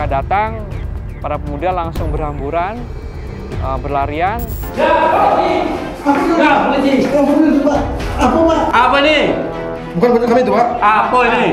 datang, para pemuda langsung berhamburan, berlarian. Apa nih? Bukan betul kami itu, Pak. Apa ini?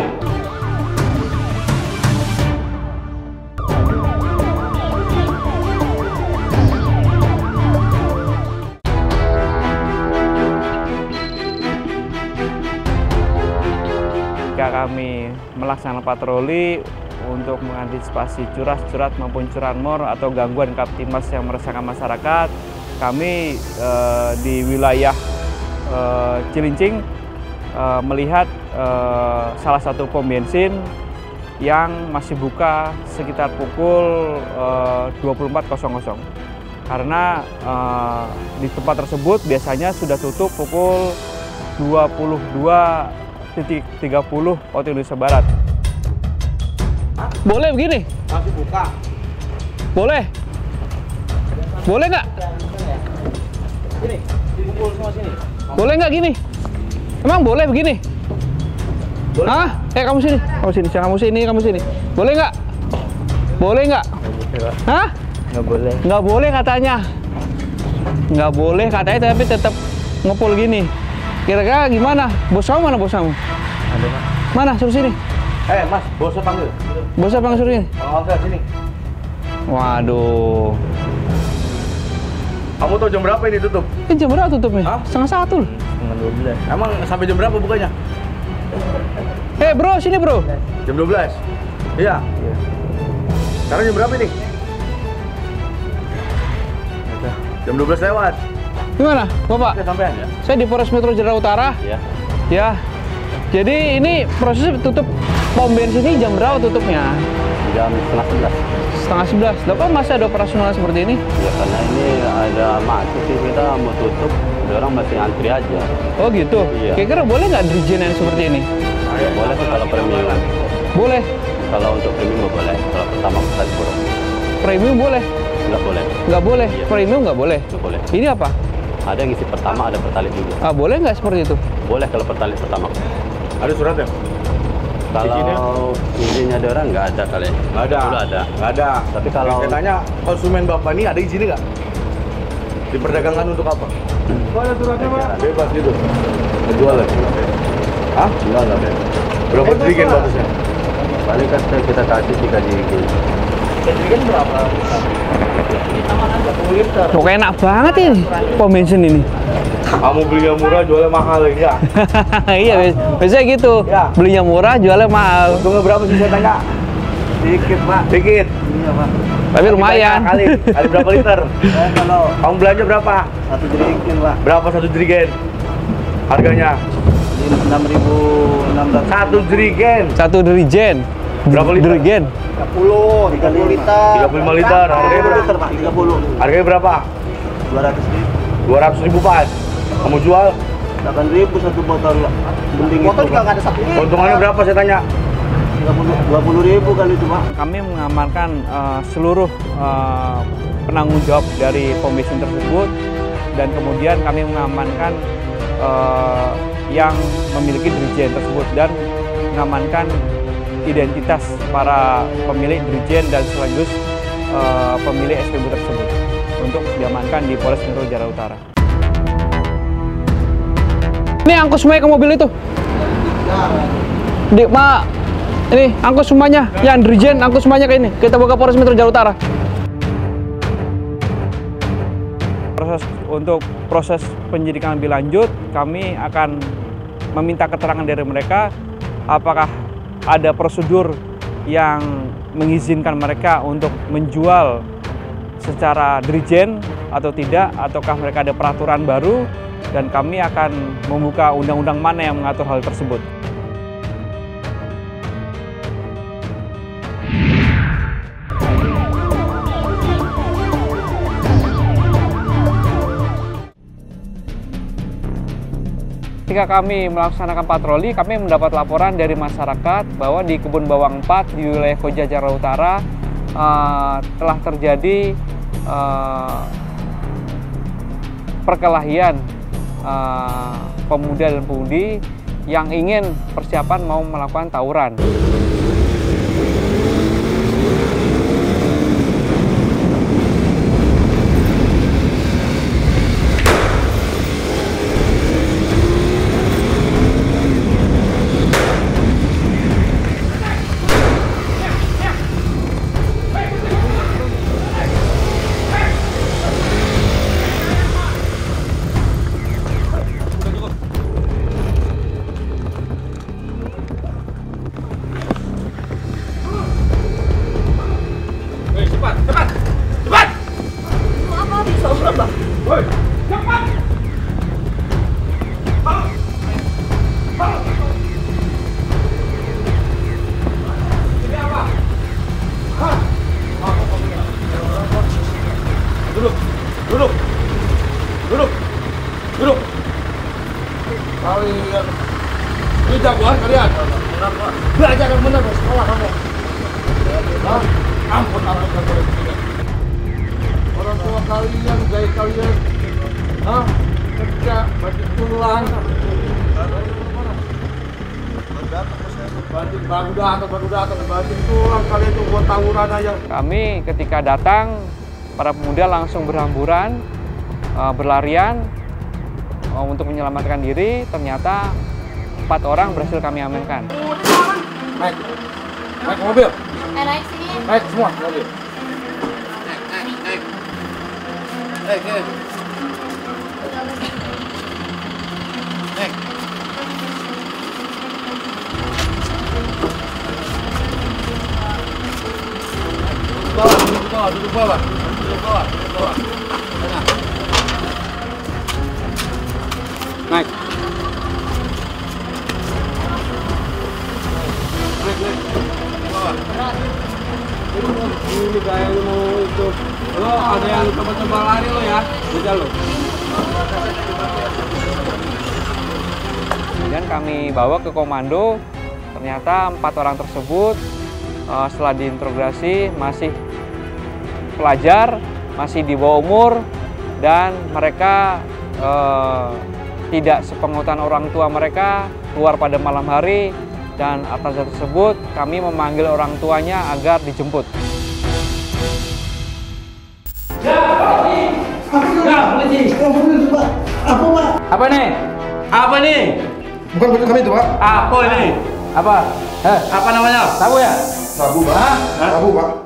Ketika kami melaksanakan patroli untuk mengantisipasi curas-curat maupun curanmor atau gangguan Kamtibmas yang meresahkan masyarakat, kami di wilayah Cilincing melihat salah satu pom bensin yang masih buka sekitar pukul 24.00. Karena di tempat tersebut biasanya sudah tutup pukul 22.30 waktu Indonesia Barat. Boleh begini? Masih buka. Boleh? Boleh nggak? Sini, dikumpul semua sini. Boleh nggak gini? Emang boleh begini? Boleh. Hah? Kamu sini, kamu sini, kamu sini, kamu sini. Boleh nggak? Boleh nggak? Hah? Nggak boleh. Nggak boleh katanya. Nggak boleh katanya, tapi tetap ngepul gini. Kira-kira gimana? Bos kamu mana bos kamu? Ada, Pak. Mana? Suruh sini. Mas, bosnya panggil. Bosnya panggil suruh sini. Oke, sini. Waduh. Kamu tahu jam berapa ini tutup? Jam berapa tutupnya? Hah? 1:30. Setengah 12. Emang sampai jam berapa bukanya? Bro, sini bro. Jam 12? Iya. Sekarang jam berapa ini? Jam 12 lewat. Gimana, Bapak? Oke, sampean ya? Saya di Polres Metro Jakarta Utara. Iya. Ya. Jadi ini prosesnya tutup pom bensin ini jam berapa tutupnya? Jam setengah 11. Setengah 11. Loh, kok masih ada operasional seperti ini? Ya karena ini ada macet sih, kita mau tutup, orang masih antri aja. Oh gitu? Iya. Kira-kira boleh nggak dirijen yang seperti ini? Ya, boleh sih kalau premium. Boleh. Kalau untuk premium nggak boleh. Kalau pertama kita kurang. Premium boleh? Nggak boleh. Nggak boleh? Iya. Premium nggak boleh? Nggak boleh. Ini apa? Ada yang isi pertama, ada pertalit juga. Boleh nggak seperti itu? Boleh kalau pertalit pertama. Ada suratnya? Kalau izinnya ada orang nggak ada kali. Nggak ada. Dulu ada. Nggak ada. Tapi kalau saya tanya, konsumen Bapak ini ada izinnya nggak? Diperdagangkan untuk apa? ada suratnya, Pak. Bebas gitu. Jual lagi. Hah? Enggak ada. Berapa jerigen batasnya? Paling kan kita kasih 3 jerigen. 3 jerigen berapa? Kok enak banget ini pom bensin ini. Kamu beli yang murah, jualnya mahal ya? Iya, biasanya gitu. Ya. Belinya murah, jualnya mahal. Untungnya berapa sih saya tanya? Dikit, Pak. Dikit. Iya, Pak. Tapi lumayan. Kali berapa liter? Kalau Kamu belanja berapa? 1 jerigen, Pak. Berapa satu jerigen? Harganya? 6.600. Satu jerigen. Satu dirijen. Berapa liter? Dirigen. 30 liter. 35 liter. Harganya berapa? liter, Pak. 30. Harganya berapa? 200.000. 200.000 Pak. Kamu jual? 8.000 satu botol. Botol juga nggak ada satu. Keuntungannya berapa saya tanya? 20.000 kali itu, Pak. Kami mengamankan seluruh penanggung jawab dari pom bensin tersebut, dan kemudian kami mengamankan yang memiliki dirijen tersebut dan mengamankan identitas para pemilik dirijen dan sekaligus pemilik SPBU tersebut untuk diamankan di Polres Metro Jakarta Utara. Ini angkut semuanya ke mobil itu. Ini angkut semuanya, yang dirijen angkut semuanya ke ini. Kita bawa ke Polres Metro Jakarta Utara. Untuk proses penyidikan lebih lanjut, kami akan meminta keterangan dari mereka apakah ada prosedur yang mengizinkan mereka untuk menjual secara dirijen atau tidak, ataukah mereka ada peraturan baru, dan kami akan membuka undang-undang mana yang mengatur hal tersebut. Ketika kami melaksanakan patroli, kami mendapat laporan dari masyarakat bahwa di Kebun Bawang 4 di wilayah Koja Jakarta Utara telah terjadi perkelahian pemuda dan pemudi yang ingin persiapan mau melakukan tawuran. cepat, cepat, cepat. Apa bisa Bang? Woi, cepat. Ini apa? Hah? Duduk, duduk, duduk, duduk. Kalian, ini jagoan kalian. Belajar yang benar di sekolah kamu. Hah? Ampun, ampun. Orang tua kalian, gaya kalian, hah? Kerja, baju tulang. Baru datang, baju tulang kalian tuh buat tawuran aja. Kami ketika datang, para pemuda langsung berhamburan, berlarian untuk menyelamatkan diri. Ternyata 4 orang berhasil kami amankan. Naik, naik mobil. Naik sini. Naik semua mobil. Naik. Duduk bawah. Sana. Naik. Bawah. Ini gaya lu mau itu. Lo ada yang coba-coba lari lo ya. Udah lo. Kemudian kami bawa ke komando. Ternyata 4 orang tersebut setelah diinterogasi masih pelajar, masih di bawah umur, dan mereka tidak sepengurutan orang tua mereka, keluar pada malam hari, dan atas dasar tersebut kami memanggil orang tuanya agar dijemput. Apa nih? Apa nih? Bukan baju kami itu, Pak. Apa ini? Apa? Apa namanya? Tahu ya? Sabu, Pak. Sabu, Pak.